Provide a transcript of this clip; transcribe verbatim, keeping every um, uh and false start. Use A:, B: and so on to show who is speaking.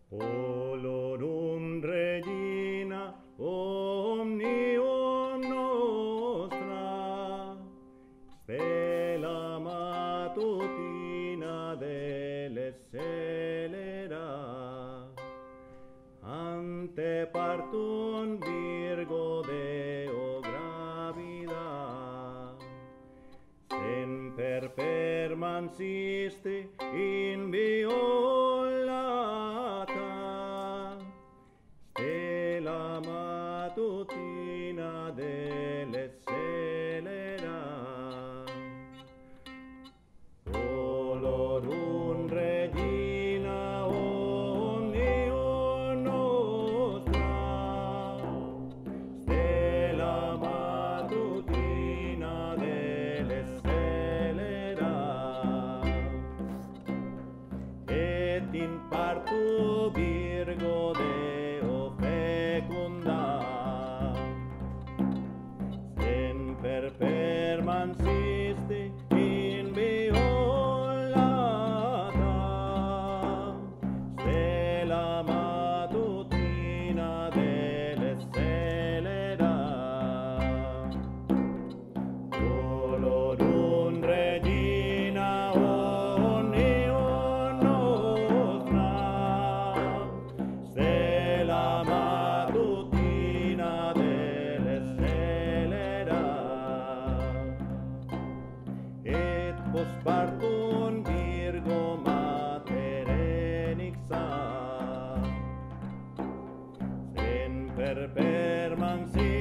A: Olorum Regina omnium nostra, stella matutina delle celera, ante partum Virgo Deo gravida, semper permansiste inviolata, stella matutina delle celera. Olorum Regina omnium nostra, stella matutina delle celera, et in partu Virgo Deo fecunda, semper permansiste inviolata, stella matutina delle celera. Olorum Regina omnium nostra, stella matutina delle celera, et post partum Virgo Mater enixa, semper permansiste